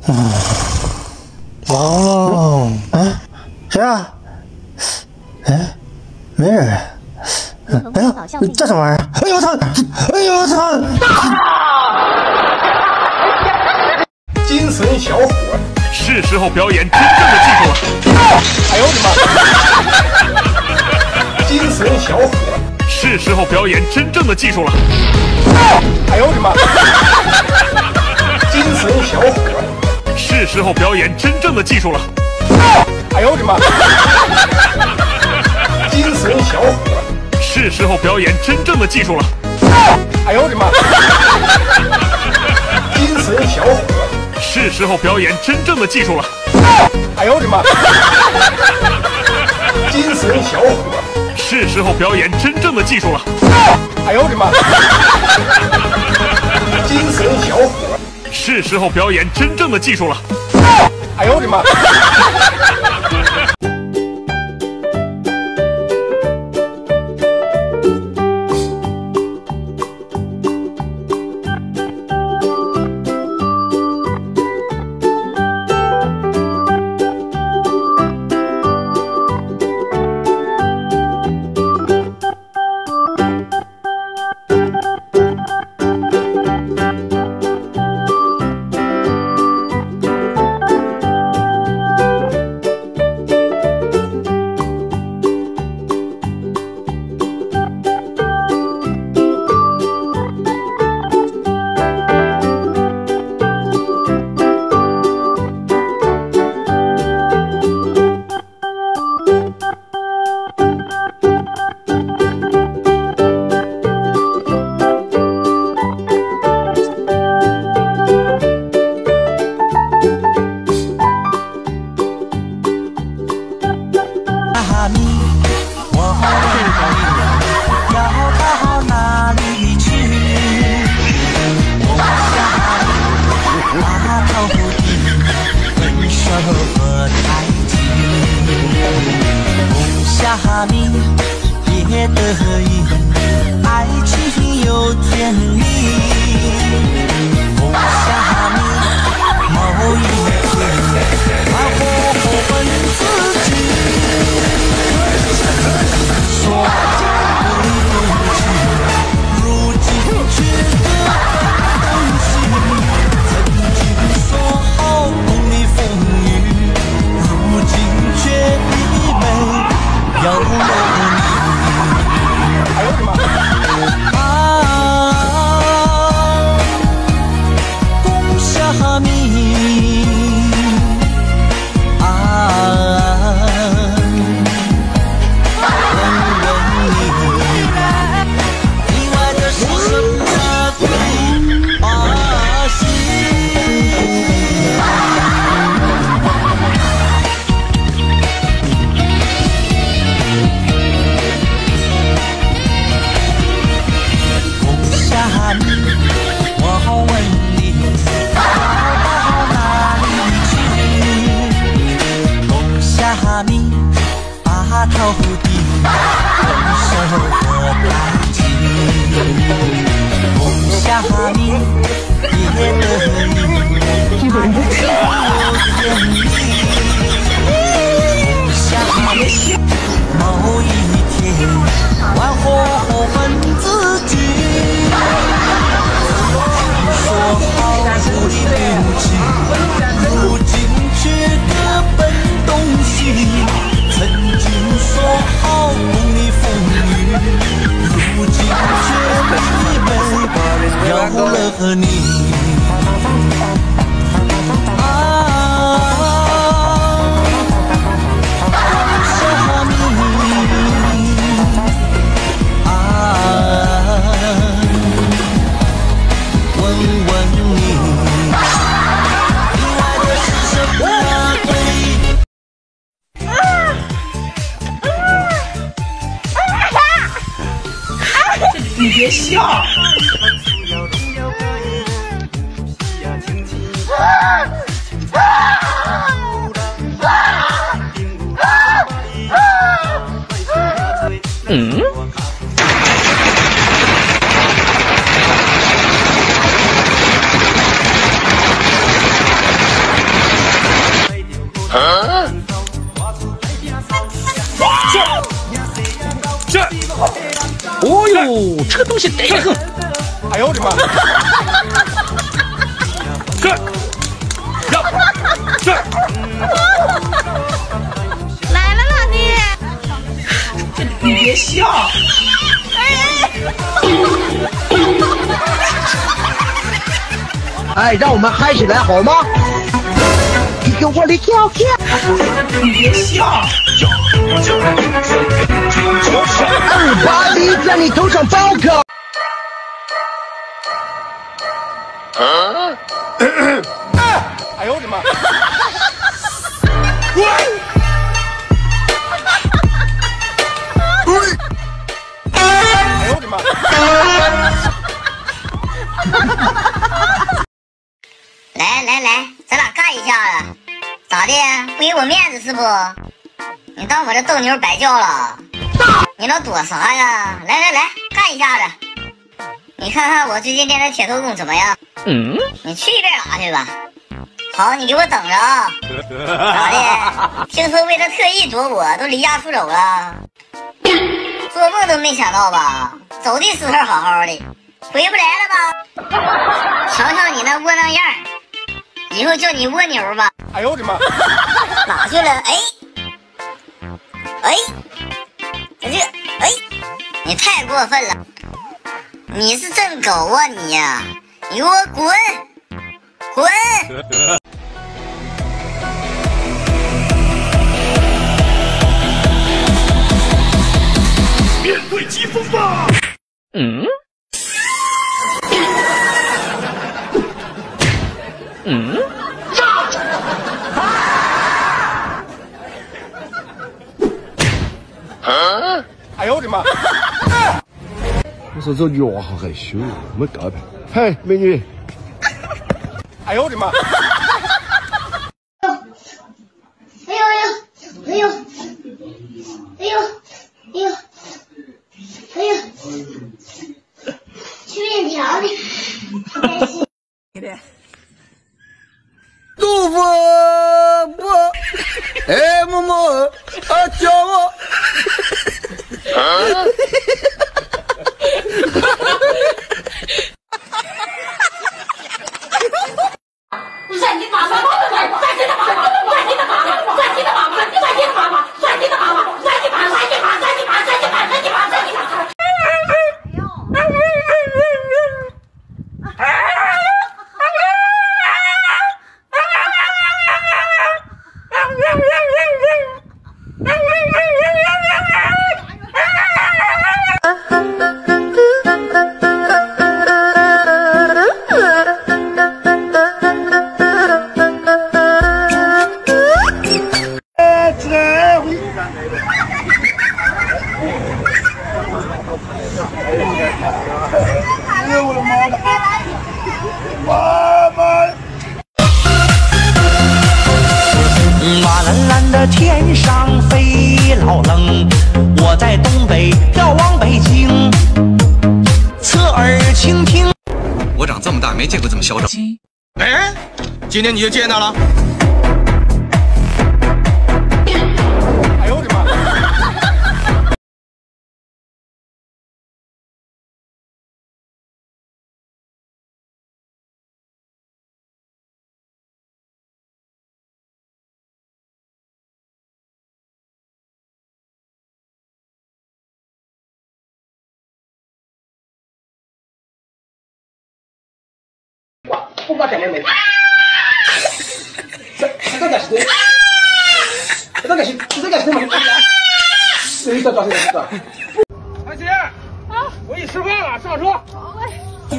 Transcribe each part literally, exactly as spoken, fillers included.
嗯，完了。哎，谁啊？哎，没人。哎呀，这什么玩意儿？哎呦我操！哎呦我操！ 精神小伙， 是时候表演真正的技术了。 哎呦我的妈！精神小伙， 是时候表演真正的技术了。 哎呦我的妈！精神小伙， 是时候表演真正的技术了。 哎呦我的妈！精神小伙， 是时候表演真正的技术了。 哎呦我的妈！精神小伙， 是时候表演真正的技术了。 哎呦我的妈！精神小伙， 是时候表演真正的技术了。 哎呦我的妈！精神小伙， 是时候表演真正的技术了。 哎呦我的妈！ 也得意，爱情有天意。风下你某一天，把火候问自己，说对不起，如今却各奔东西。曾经说好共你风雨，如今却已没有了你。哎呦我的妈！啊，共下你啊，问问你，意外的是什么把戏？我问你，跑到哪里去？冬夏米，把头低，分手和代际。冬夏米，也得意，有天意。冬夏米，某一天，玩火后问自己。说好不离不弃，如今却各奔东西。曾经说好共你风雨，如今却已没有了你。啊，想你啊。问问你，意外的是什么对？ 你别笑。嗯。 呦，这个东西得得很。 哎呦我的妈！ 这，让，这。 来了，老弟。 你别笑。 哎，让我们嗨起来好吗？你给我的条件。 你别笑。 二八零在你头上包个。 啊！哎呦我的妈！哎呦我的妈！ 来来来，咱俩干一下子，咋的？不给我面子是不？你当我这斗牛白叫了？你老躲啥呀？来来来，干一下子！你看看我最近练的铁头功怎么样？嗯，你去一边打去吧。好，你给我等着啊！咋的？听说为了特意躲我，都离家出走了？做梦都没想到吧？走的时候好好的，回不来了吧？瞧瞧你那窝囊样，以后叫你蜗牛吧。 哎呦我的妈！ 哪去了？哎，哎，这哎，你太过分了！你是真狗啊你呀、啊！你给我滚！滚！ 面对疾风吧！ 嗯？嗯？ 啊！哎呦我的妈！ 我说这女娃好害羞，没搞的。嗨，美女！ 哎呦我的妈！ 哎呦哎呦哎呦哎呦哎呦哎呦！去面条呢，开心。 豆腐不，哎，默默啊，叫我。啊！ 算你妈妈，算你的妈妈，算你的妈妈，算你的妈妈，算你的妈妈，算你的妈妈，算你妈，算你妈，算你妈，算你妈，算你妈，算你妈。 蓝蓝蓝的天上飞老冷，我在东北眺望北京，侧耳倾听。 我长这么大没见过这么嚣张。 哎，今天你就见到了。哎呦我的妈！ 不管什么没。这这个是对，这个是这个是什么？这个找谁找？ 阿姐，啊，我一吃饭了，上车。好嘞。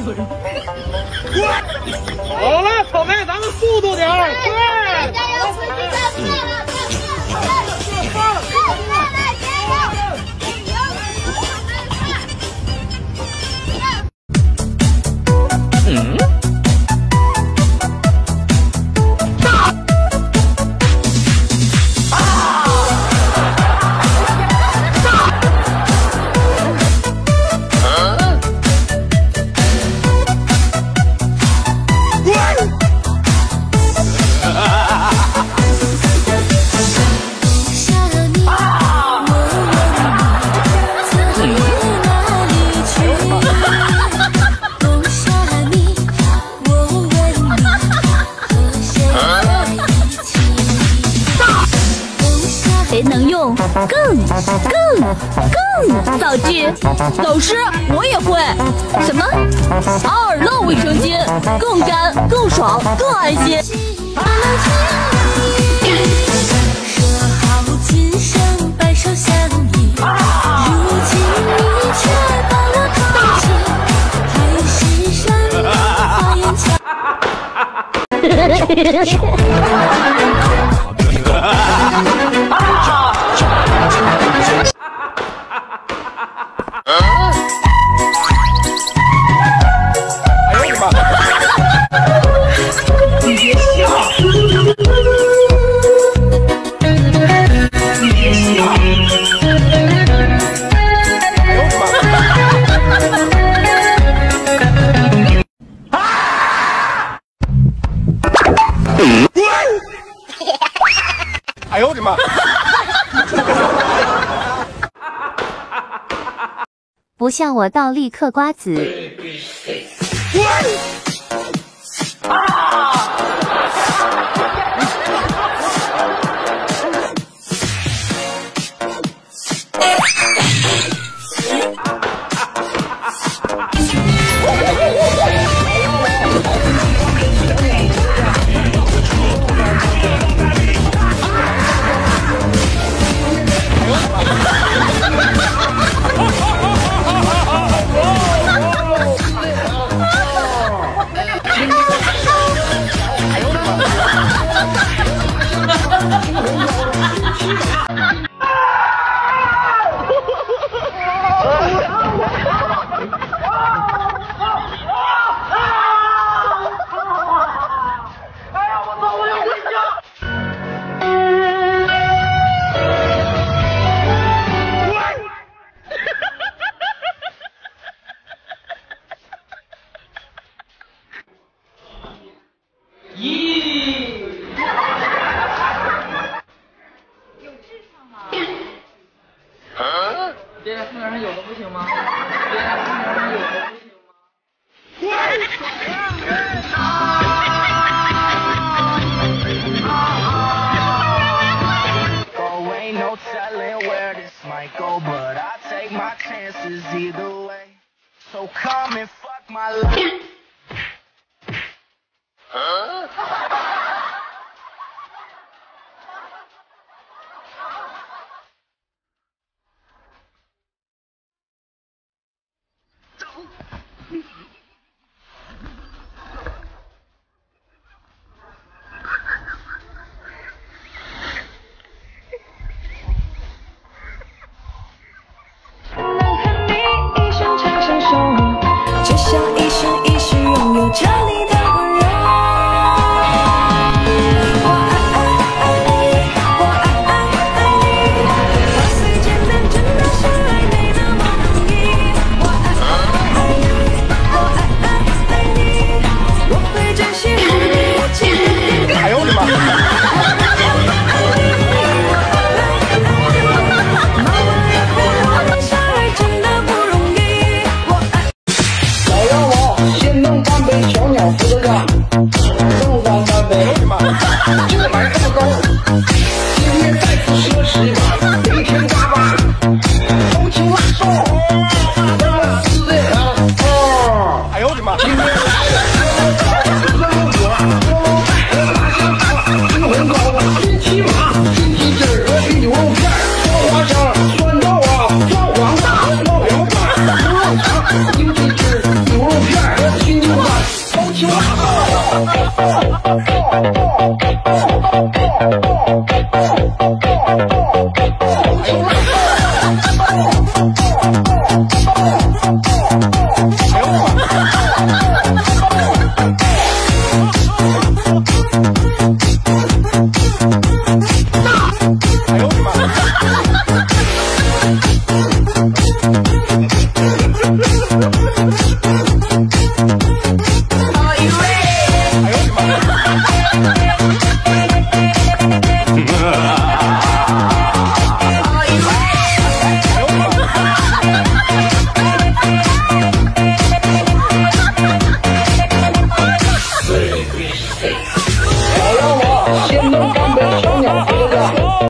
好了，草莓，咱们速度点儿，快！ 加油，自己再不干了，再不干了，来加油！ 嗯？ 用更更更早治。老师，我也会。什么？阿尔乐卫生巾，更干、更爽、更安心。 说好今生白首相依，如今你却把我抛弃，海誓山盟花言巧。 你别笑，你别笑。哎呦我的妈！哎呦我的妈！ 不像我倒立嗑瓜子。 别在公园上有的不行吗？别在公园上有的不行这个玩意儿